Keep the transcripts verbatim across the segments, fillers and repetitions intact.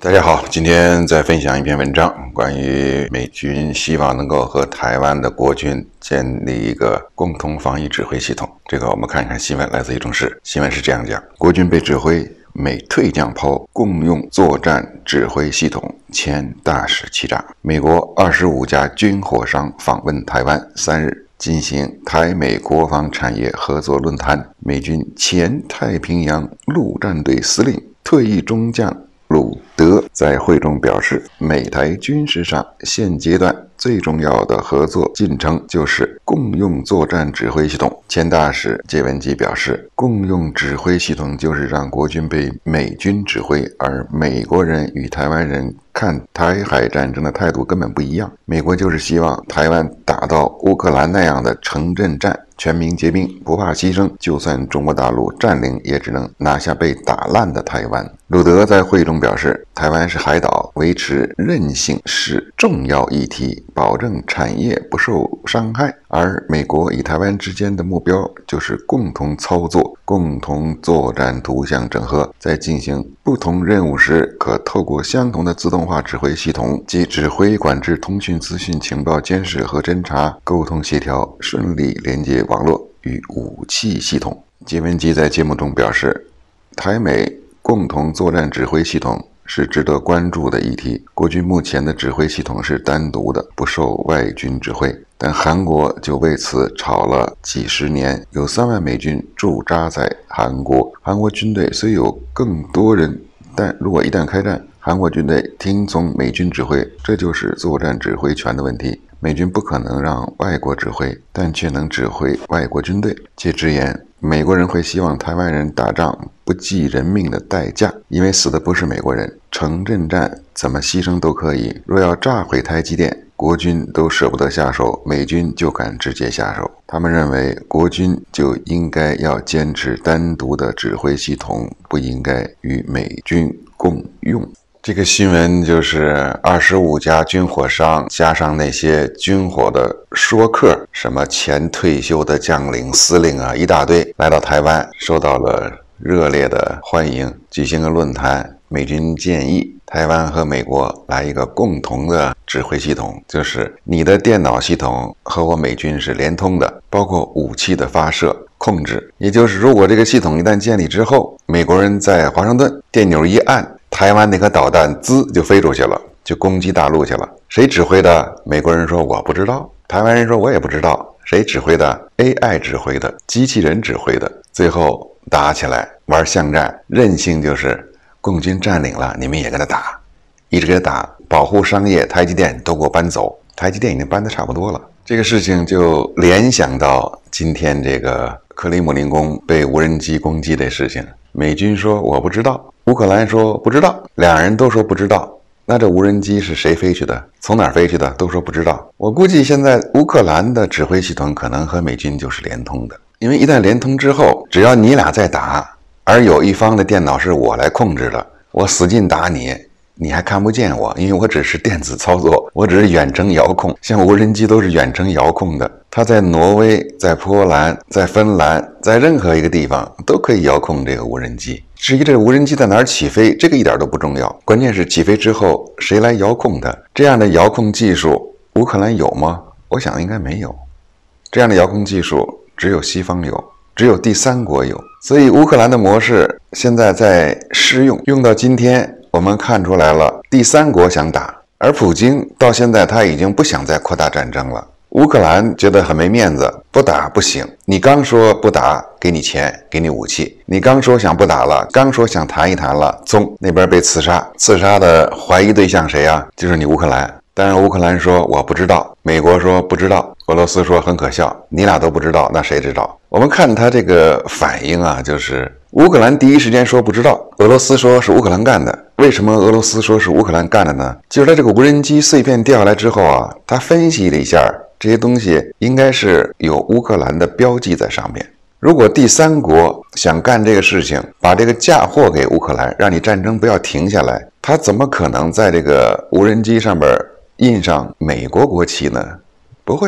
大家好，今天再分享一篇文章，关于美军希望能够和台湾的国军建立一个共同防御指挥系统。这个我们看一看新闻，来自于中视。新闻是这样讲：国军被指挥美退将炮共用作战指挥系统前大使欺诈。美国二十五家军火商访问台湾，三日进行台美国防产业合作论坛。美军前太平洋陆战队司令、退役中将鲁德在会中表示，美台军事上现阶段最重要的合作进程就是共用作战指挥系统。前大使谢文基表示，共用指挥系统就是让国军被美军指挥，而美国人与台湾人看台海战争的态度根本不一样。美国就是希望台湾打到乌克兰那样的城镇战，全民皆兵，不怕牺牲，就算中国大陆占领也只能拿下被打烂的台湾。鲁德在会中表示，台湾是海岛，维持韧性是重要议题，保证产业不受伤害，而美国与台湾之间的目标就是共同操作，共同作战图像整合，在进行不同任务时可透过相同的自动化指挥系统及指挥管制通讯资讯情报监视和侦查沟通协调，顺利连接网络与武器系统。谢文基在节目中表示，台美共同作战指挥系统是值得关注的议题。国军目前的指挥系统是单独的，不受外军指挥，但韩国就为此吵了几十年，有三万美军驻扎在韩国。韩国军队虽有更多人，但如果一旦开战，韩国军队听从美军指挥，这就是作战指挥权的问题。美军不可能让外国指挥，但却能指挥外国军队。且直言，美国人会希望台湾人打仗不计人命的代价，因为死的不是美国人。城镇战怎么牺牲都可以，若要炸毁台积电，国军都舍不得下手，美军就敢直接下手。他们认为国军就应该要坚持单独的指挥系统，不应该与美军共用。这个新闻就是二十五家军火商加上那些军火的说客，什么前退休的将领、司令啊，一大堆来到台湾，受到了热烈的欢迎，举行个论坛。美军建议台湾和美国来一个共同的指挥系统，就是你的电脑系统和我美军是连通的，包括武器的发射控制。也就是如果这个系统一旦建立之后，美国人在华盛顿电钮一按，台湾那颗导弹滋就飞出去了，就攻击大陆去了。谁指挥的？美国人说我不知道，台湾人说我也不知道。谁指挥的？ A I 指挥的，机器人指挥的。最后打起来，玩巷战，韧性就是共军占领了，你们也跟他打，一直给他打，保护商业，台积电都给我搬走。台积电已经搬得差不多了。这个事情就联想到今天这个克里姆林宫被无人机攻击的事情。美军说我不知道，乌克兰说不知道，两人都说不知道。那这无人机是谁飞去的？从哪儿飞去的？都说不知道。我估计现在乌克兰的指挥系统可能和美军就是连通的，因为一旦连通之后，只要你俩在打，而有一方的电脑是我来控制的，我使劲打你，你还看不见我，因为我只是电子操作，我只是远程遥控。像无人机都是远程遥控的，它在挪威、在波兰、在芬兰，在任何一个地方都可以遥控这个无人机。至于这个无人机在哪儿起飞，这个一点都不重要，关键是起飞之后谁来遥控它。这样的遥控技术乌克兰有吗？我想应该没有。这样的遥控技术只有西方有，只有第三国有。所以乌克兰的模式现在在试用，用到今天我们看出来了，第三国想打，而普京到现在他已经不想再扩大战争了。乌克兰觉得很没面子，不打不行。你刚说不打，给你钱，给你武器。你刚说想不打了，刚说想谈一谈了，宗那边被刺杀，刺杀的怀疑对象谁啊？就是你乌克兰。当然乌克兰说我不知道，美国说不知道，俄罗斯说很可笑，你俩都不知道，那谁知道？我们看他这个反应啊，就是乌克兰第一时间说不知道，俄罗斯说是乌克兰干的。为什么俄罗斯说是乌克兰干的呢？就是他这个无人机碎片掉下来之后啊，他分析了一下，这些东西应该是有乌克兰的标记在上面。如果第三国想干这个事情，把这个嫁祸给乌克兰，让你战争不要停下来，他怎么可能在这个无人机上边印上美国国旗呢？不会的。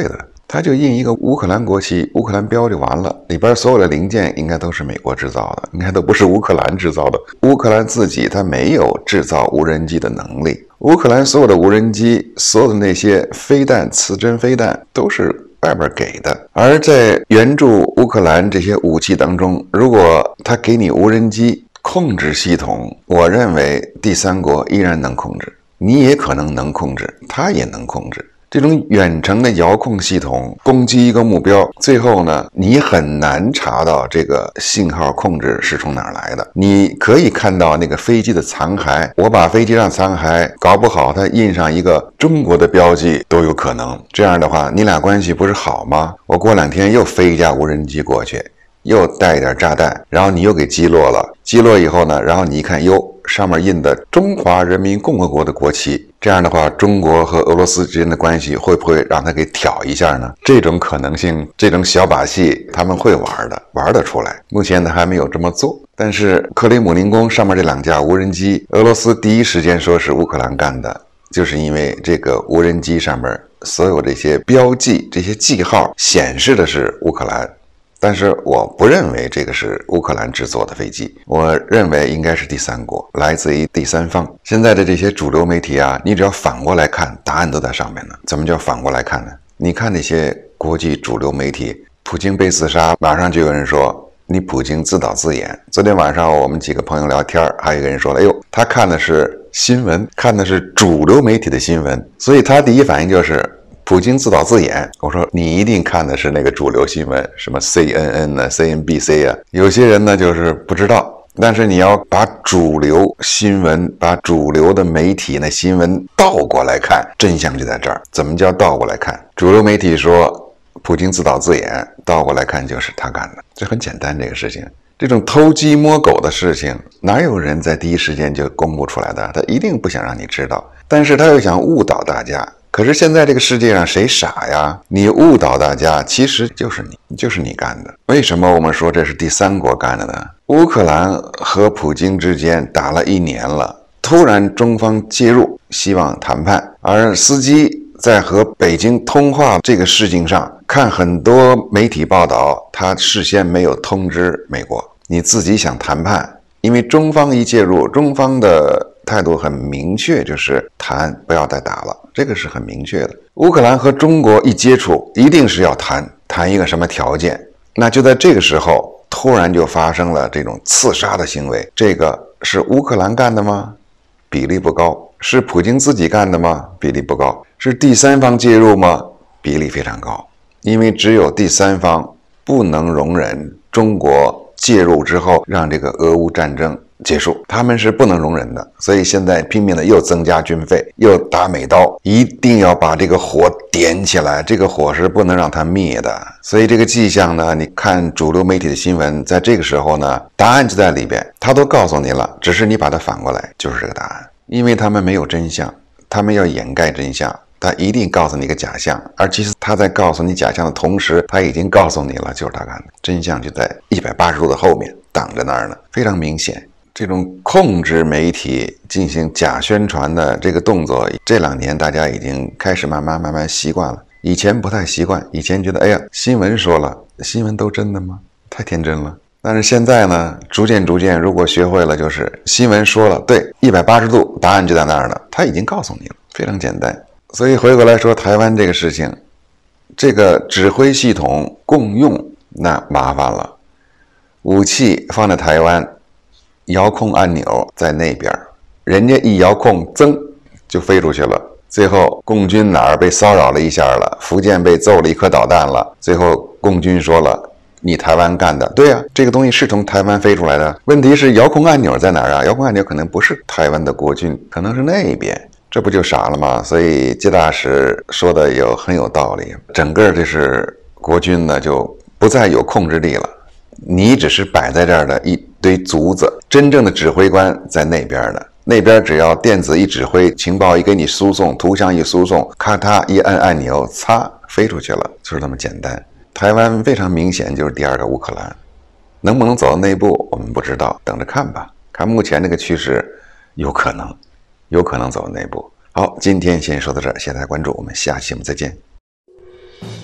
他就印一个乌克兰国旗、乌克兰标就完了，里边所有的零件应该都是美国制造的，应该都不是乌克兰制造的。乌克兰自己他没有制造无人机的能力，乌克兰所有的无人机、所有的那些飞弹、刺针飞弹都是外边给的。而在援助乌克兰这些武器当中，如果他给你无人机控制系统，我认为第三国依然能控制，你也可能能控制，他也能控制。这种远程的遥控系统攻击一个目标，最后呢，你很难查到这个信号控制是从哪儿来的。你可以看到那个飞机的残骸，我把飞机上残骸搞不好它印上一个中国的标记都有可能。这样的话，你俩关系不是好吗？我过两天又飞一架无人机过去，又带一点炸弹，然后你又给击落了。击落以后呢，然后你一看，哟，上面印的中华人民共和国的国旗。这样的话，中国和俄罗斯之间的关系会不会让他给挑一下呢？这种可能性，这种小把戏，他们会玩的，玩得出来。目前他还没有这么做。但是克里姆林宫上面这两架无人机，俄罗斯第一时间说是乌克兰干的，就是因为这个无人机上面所有这些标记、这些记号显示的是乌克兰。但是我不认为这个是乌克兰制作的飞机，我认为应该是第三国，来自于第三方。现在的这些主流媒体啊，你只要反过来看，答案都在上面呢。怎么叫反过来看呢？你看那些国际主流媒体，普京被刺杀，马上就有人说你普京自导自演。昨天晚上我们几个朋友聊天，还有一个人说了，哎呦，他看的是新闻，看的是主流媒体的新闻，所以他第一反应就是普京自导自演。我说你一定看的是那个主流新闻，什么 C N N 呢 C N B C 啊。有些人呢就是不知道，但是你要把主流新闻，把主流的媒体的新闻倒过来看，真相就在这儿。怎么叫倒过来看？主流媒体说普京自导自演，倒过来看就是他干的，这很简单。这个事情，这种偷鸡摸狗的事情，哪有人在第一时间就公布出来的？他一定不想让你知道，但是他又想误导大家。可是现在这个世界上谁傻呀？你误导大家，其实就是你，就是你干的。为什么我们说这是第三国干的呢？乌克兰和普京之间打了一年了，突然中方介入，希望谈判，而司机在和北京通话这个事情上，看很多媒体报道，他事先没有通知美国，你自己想谈判，因为中方一介入，中方的态度很明确，就是谈，不要再打了，这个是很明确的。乌克兰和中国一接触，一定是要谈，谈一个什么条件？那就在这个时候，突然就发生了这种刺杀的行为，这个是乌克兰干的吗？比例不高。是普京自己干的吗？比例不高。是第三方介入吗？比例非常高。因为只有第三方不能容忍中国介入之后让这个俄乌战争结束，他们是不能容忍的，所以现在拼命的又增加军费，又打美刀，一定要把这个火点起来，这个火是不能让它灭的。所以这个迹象呢，你看主流媒体的新闻，在这个时候呢，答案就在里边，他都告诉你了，只是你把它反过来，就是这个答案。因为他们没有真相，他们要掩盖真相，他一定告诉你一个假象，而其实他在告诉你假象的同时，他已经告诉你了，就是他干的，真相就在一百八十度的后面挡着那儿呢，非常明显。这种控制媒体进行假宣传的这个动作，这两年大家已经开始慢慢慢慢习惯了，以前不太习惯，以前觉得哎呀，新闻说了，新闻都真的吗？太天真了。但是现在呢，逐渐逐渐，如果学会了，就是新闻说了，对，一百八十度，答案就在那儿了，他已经告诉你了，非常简单。所以回过来说，台湾这个事情，这个指挥系统共用，那麻烦了。武器放在台湾，遥控按钮在那边，人家一遥控，噌就飞出去了。最后共军哪儿被骚扰了一下了，福建被揍了一颗导弹了，最后共军说了，你台湾干的，对啊，这个东西是从台湾飞出来的。问题是遥控按钮在哪儿啊？遥控按钮可能不是台湾的国军，可能是那边，这不就傻了吗？所以介大使说的有很有道理，整个就是国军呢就不再有控制力了，你只是摆在这儿的一堆卒子，真正的指挥官在那边的。那边只要电子一指挥，情报一给你输送，图像一输送，咔嗒一按按钮，擦飞出去了，就是这么简单。台湾非常明显就是第二个乌克兰，能不能走到那一步我们不知道，等着看吧。看目前这个趋势，有可能，有可能走到那一步。好，今天先说到这儿，谢谢大家关注，我们下期节目再见。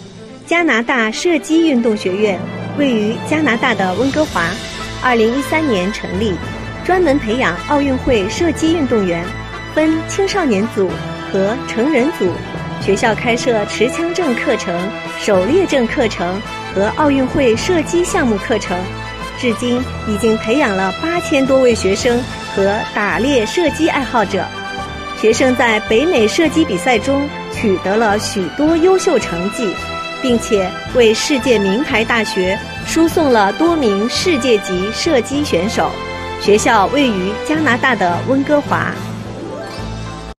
加拿大射击运动学院位于加拿大的温哥华，二零一三年成立，专门培养奥运会射击运动员，分青少年组和成人组。学校开设持枪证课程、狩猎证课程和奥运会射击项目课程，至今已经培养了八千多位学生和打猎射击爱好者。学生在北美射击比赛中取得了许多优秀成绩，并且为世界名牌大学输送了多名世界级射击选手。学校位于加拿大的温哥华。